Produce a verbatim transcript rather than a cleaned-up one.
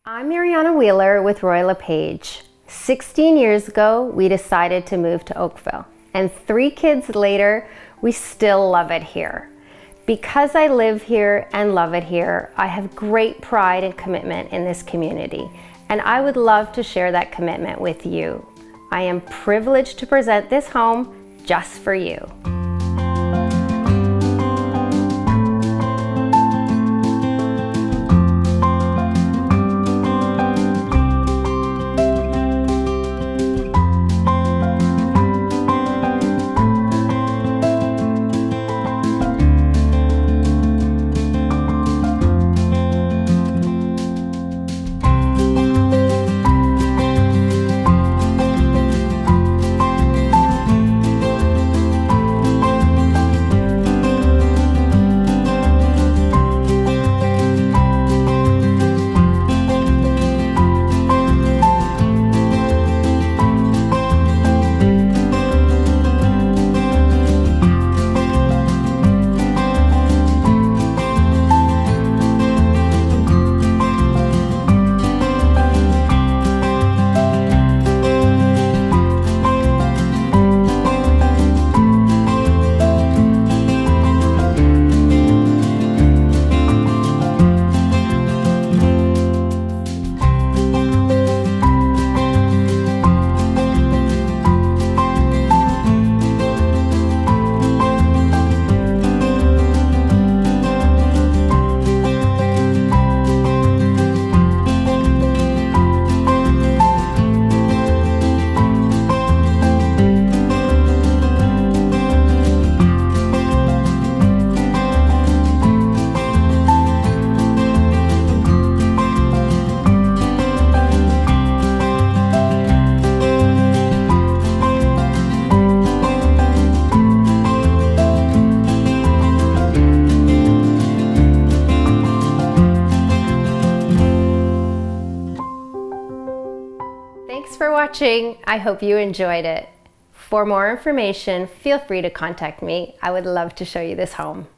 I'm Mariana Wheeler with Roy LePage. sixteen years ago, we decided to move to Oakville, and three kids later, we still love it here. Because I live here and love it here, I have great pride and commitment in this community, and I would love to share that commitment with you. I am privileged to present this home just for you. Thanks for watching. I hope you enjoyed it. For more information, feel free to contact me. I would love to show you this home.